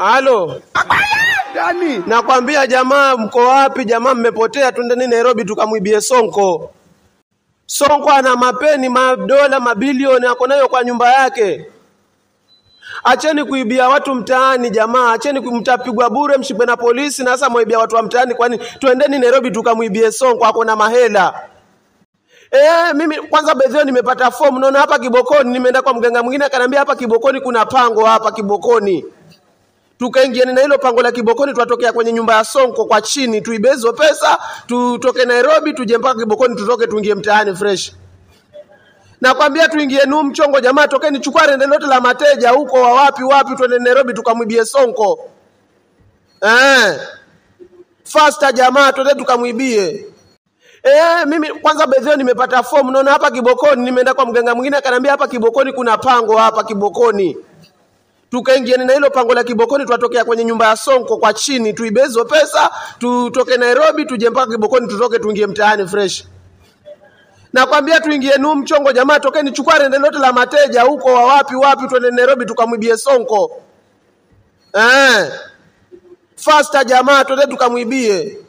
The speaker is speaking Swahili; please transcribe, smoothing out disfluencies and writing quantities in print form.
Halo. Gani? Nakwambia jamaa, mko wapi jamaa? Mmepotea, twendeni Nairobi tukamwibie Sonko. Sonko ana mapeni, madola, mabilioni ako nayo kwa nyumba yake. Acheni kuibia watu mtaani jamaa, acheni kumtapigwa bure, mshikwe na polisi na sasa mwaibia watu wa mtaani. Kwani twendeni Nairobi tukamwibie Sonko, ako na mahela. Mimi kwanza bedhio nimepata form, naona hapa Kibokoni, nimeenda kwa mganga mwingine akaniambia hapa Kibokoni kuna pango hapa Kibokoni. Tukaingia na hilo pango la Kibokoni, tutatokea kwenye nyumba ya Sonko kwa chini, tuibezo pesa, tutoke Nairobi tuje mpaka Kibokoni, tutoke tuingie mtaani fresh. Nakwambia tuingie mchongo jamaa, tokeni chukua rende lote la mateja huko wa wapi twende Nairobi tukamwibie Sonko. Faster jamaa, twende tukamwibie. Mimi kwanza bedhio nimepata form, naona hapa Kibokoni, nimeenda kwa mganga mwingine akaniambia hapa Kibokoni kuna pango hapa Kibokoni. Tukaingia na hilo pango la Kibokoni, tutatokea kwenye nyumba ya Sonko kwa chini, tuibezo pesa, tutoke Nairobi tuje mpaka Kibokoni, tutoke tuingie mtaani fresh. Nakwambia tuingie mchongo jamaa, tokeni chukua rende lote la mateja huko wa wapi twende Nairobi tukamwibie Sonko. Faster jamaa, twende tukamwibie.